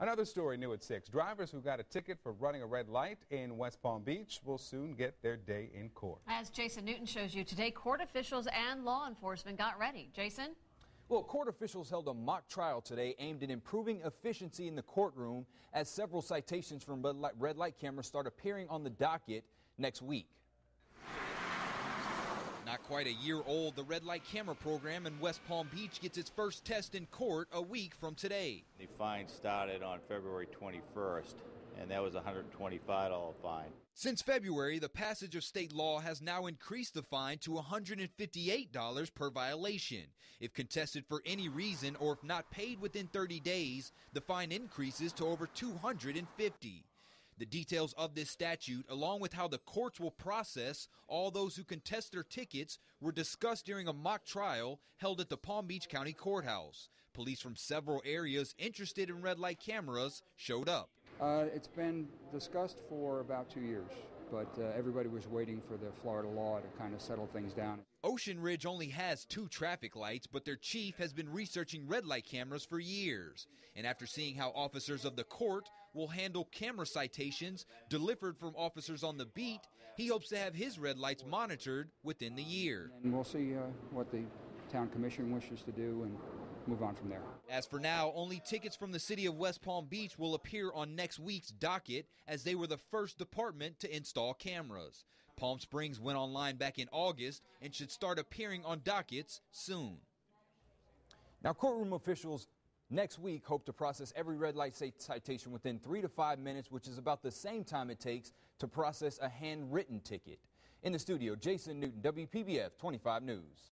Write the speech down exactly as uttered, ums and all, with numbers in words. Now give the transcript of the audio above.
Another story new at six. Drivers who got a ticket for running a red light in West Palm Beach will soon get their day in court. As Jason Newton shows you today, court officials and law enforcement got ready. Jason? Well, court officials held a mock trial today aimed at improving efficiency in the courtroom as several citations from red light, red light cameras start appearing on the docket next week. Not quite a year old, the red light camera program in West Palm Beach gets its first test in court a week from today. The fine started on February twenty-first, and that was a one hundred twenty-five dollar fine. Since February, the passage of state law has now increased the fine to one hundred fifty-eight dollars per violation. If contested for any reason or if not paid within thirty days, the fine increases to over two hundred fifty dollars. The details of this statute, along with how the courts will process all those who contest their tickets, were discussed during a mock trial held at the Palm Beach County Courthouse. Police from several areas interested in red light cameras showed up. Uh, it's been discussed for about two years, but uh, everybody was waiting for the Florida law to kind of settle things down. Ocean Ridge only has two traffic lights, but their chief has been researching red light cameras for years. And after seeing how officers of the court will handle camera citations delivered from officers on the beat, he hopes to have his red lights monitored within the year. And we'll see uh, what the town commission wishes to do and move on from there. As for now, only tickets from the city of West Palm Beach will appear on next week's docket, as they were the first department to install cameras. Palm Springs went online back in August and should start appearing on dockets soon. Now, courtroom officials next week hope to process every red light citation within three to five minutes, which is about the same time it takes to process a handwritten ticket. In the studio, Jason Newton, W P B F twenty-five News.